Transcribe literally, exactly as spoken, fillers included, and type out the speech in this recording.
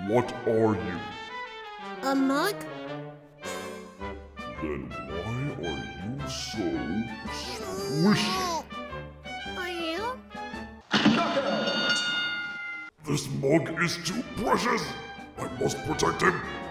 What are you? A mug? Then why are you so squishy? I am? This mug is too precious! I must protect him!